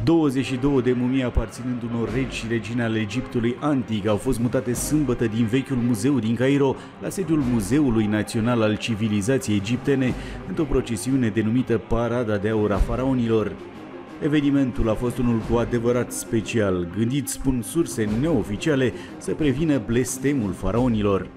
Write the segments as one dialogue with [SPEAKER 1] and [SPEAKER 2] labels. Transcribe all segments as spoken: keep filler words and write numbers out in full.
[SPEAKER 1] douăzeci și două de mumii aparținând unor regi și regine ale Egiptului antic au fost mutate sâmbătă din vechiul muzeu din Cairo la sediul Muzeului Național al Civilizației Egiptene într-o procesiune denumită Parada de Aur a Faraonilor. Evenimentul a fost unul cu adevărat special, gândit, spun surse neoficiale, să prevină blestemul faraonilor.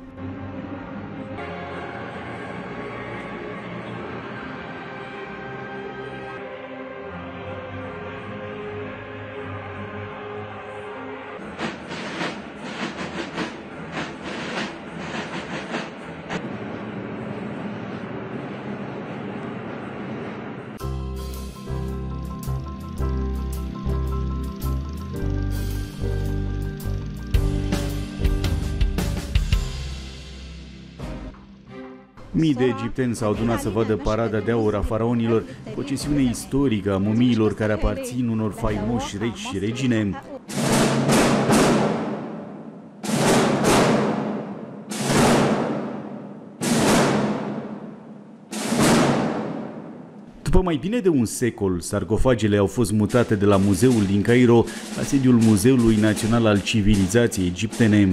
[SPEAKER 1] Mii de egipteni s-au adunat să vadă Parada de Aur a Faraonilor, procesiune istorică a mumiilor care aparțin unor faimoși regi și regine. După mai bine de un secol, sarcofagele au fost mutate de la muzeul din Cairo la sediul Muzeului Național al Civilizației Egiptene.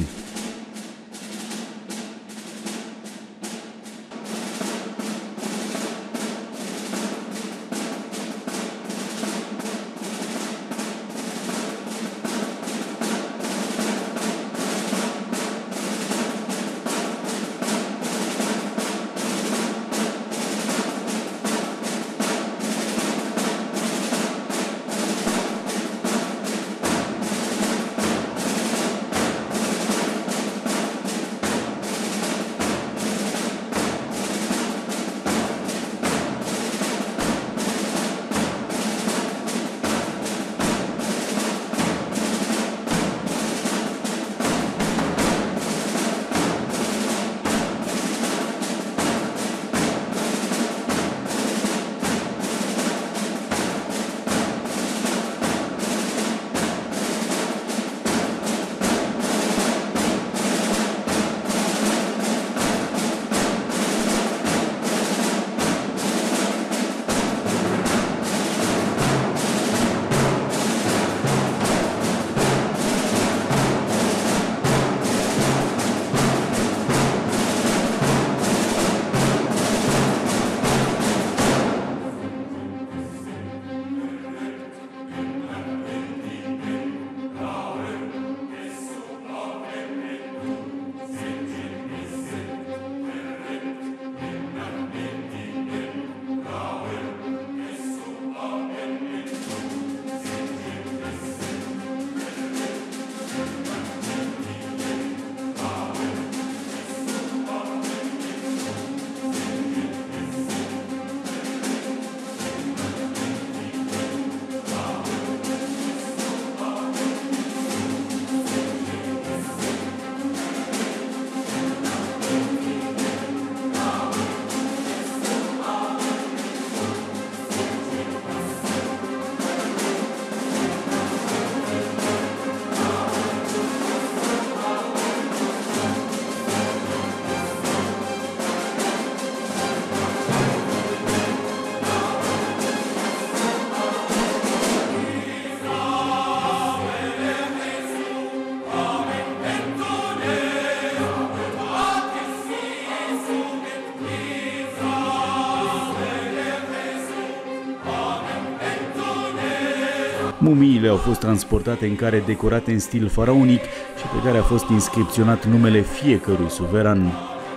[SPEAKER 1] Mumiile au fost transportate în care decorate în stil faraonic și pe care a fost inscripționat numele fiecărui suveran.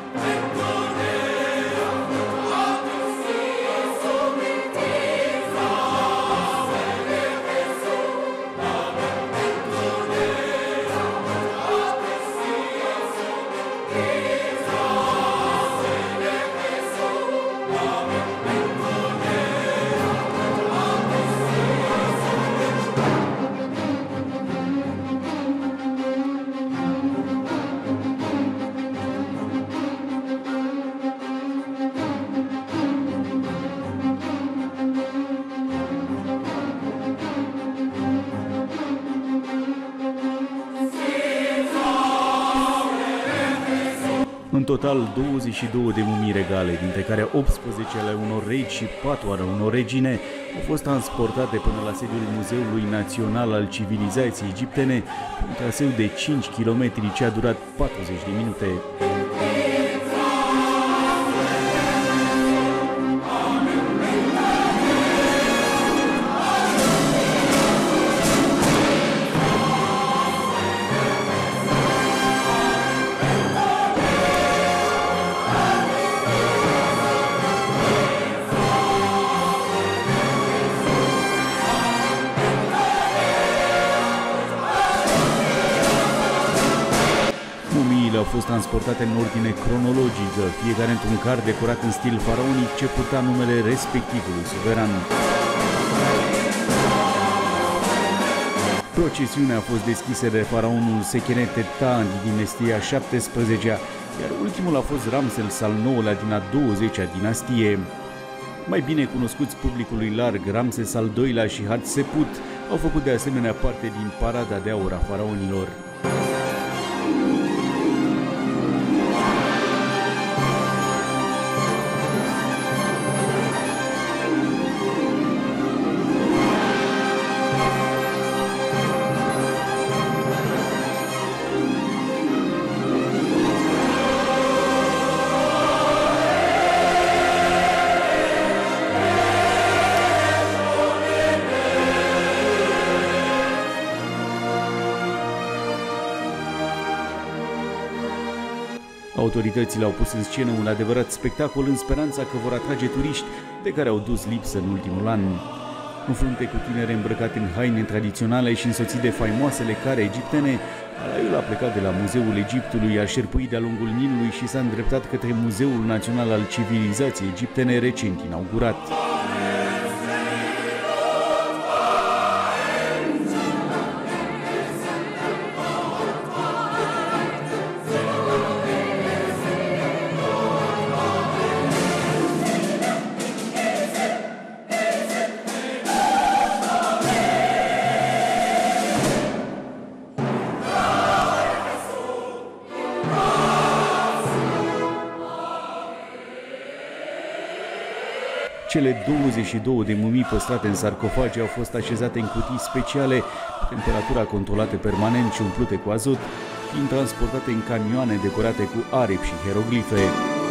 [SPEAKER 1] În total, douăzeci și două de mumii regale, dintre care optsprezece ale unor regi și patru ale unor regine, au fost transportate până la sediul Muzeului Național al Civilizației Egiptene pe un traseu de cinci kilometri ce a durat patruzeci de minute. Mumiile au fost transportate în ordine cronologică, fiecare într-un car decorat în stil faraonic ce purta numele respectivului suveran. Procesiunea a fost deschisă de faraonul Sekhenetetha din dinastia a șaptesprezecea, iar ultimul a fost Ramses al nouălea din a douăzecea dinastie. Mai bine cunoscuți publicului larg, Ramses al doilea și Hatshepsut au făcut de asemenea parte din parada de aur a faraonilor. Autoritățile au pus în scenă un adevărat spectacol în speranța că vor atrage turiști de care au dus lipsă în ultimul an. Un frunte cu tinere îmbrăcate în haine tradiționale și însoțit de faimoasele care egiptene, alaiul a plecat de la Muzeul Egiptului, a șerpuit de-a lungul Nilului și s-a îndreptat către Muzeul Național al Civilizației Egiptene, recent inaugurat. Cele douăzeci și două de mumii păstrate în sarcofage au fost așezate în cutii speciale, cu temperatura controlată permanent și umplute cu azot, fiind transportate în camioane decorate cu aripi și hieroglife.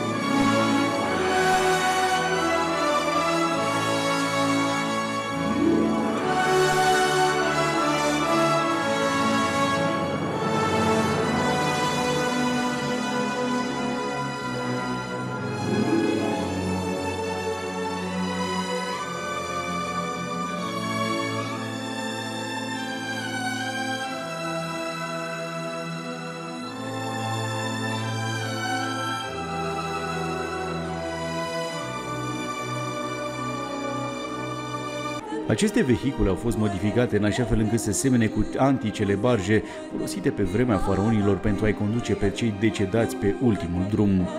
[SPEAKER 1] Aceste vehicule au fost modificate în așa fel încât să semene cu anticele barje folosite pe vremea faraonilor pentru a-i conduce pe cei decedați pe ultimul drum.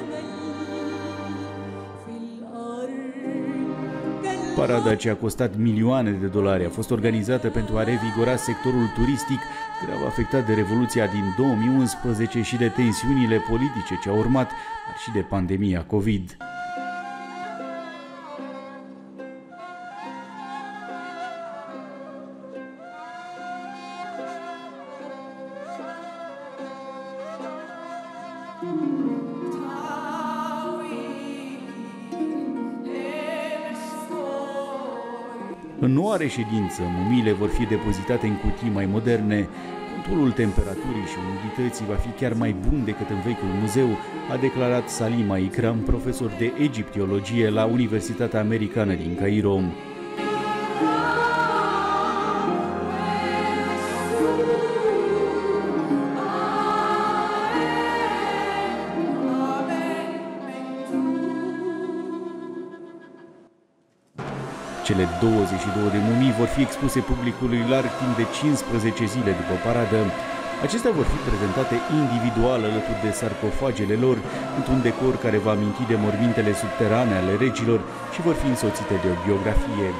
[SPEAKER 1] Parada, ce a costat milioane de dolari, a fost organizată pentru a revigora sectorul turistic, grav afectat de Revoluția din două mii unsprezece și de tensiunile politice ce au urmat, dar și de pandemia COVID. În noua reședință, mumiile vor fi depozitate în cutii mai moderne. Controlul temperaturii și umidității va fi chiar mai bun decât în vechiul muzeu, a declarat Salima Ikram, profesor de egiptologie la Universitatea Americană din Cairo. Cele douăzeci și două de mumii vor fi expuse publicului larg timp de cincisprezece zile după paradă. Acestea vor fi prezentate individual alături de sarcofagele lor, într-un decor care va aminti de mormintele subterane ale regilor și vor fi însoțite de o biografie.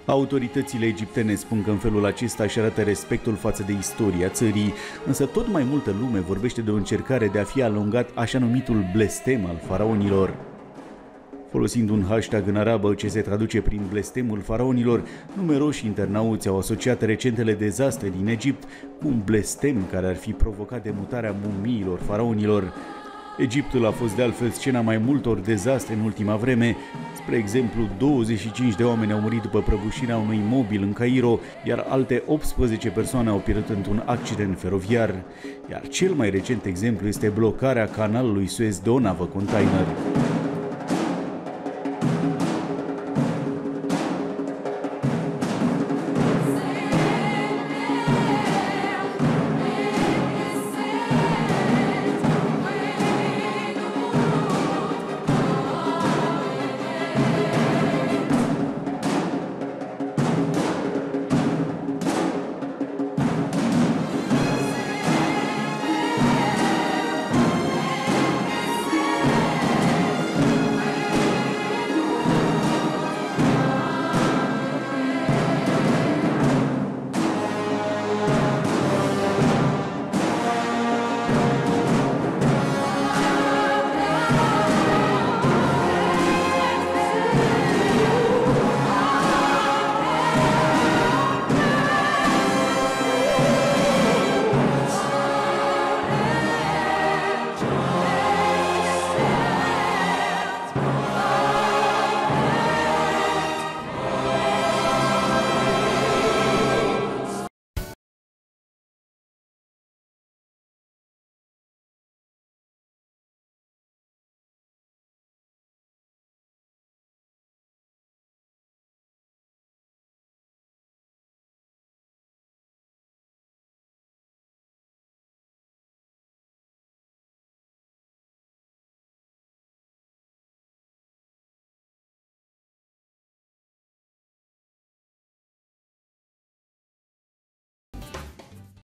[SPEAKER 1] Autoritățile egiptene spun că în felul acesta își arată respectul față de istoria țării, însă tot mai multă lume vorbește de o încercare de a fi alungat așa numitul blestem al faraonilor. Folosind un hashtag în arabă ce se traduce prin blestemul faraonilor, numeroși internauți au asociat recentele dezastre din Egipt cu un blestem care ar fi provocat demutarea mumiilor faraonilor. Egiptul a fost de altfel scena mai multor dezastre în ultima vreme. Spre exemplu, douăzeci și cinci de oameni au murit după prăbușirea unui mobil în Cairo, iar alte optsprezece persoane au pierdut într-un accident feroviar. Iar cel mai recent exemplu este blocarea canalului Suez de o navă container.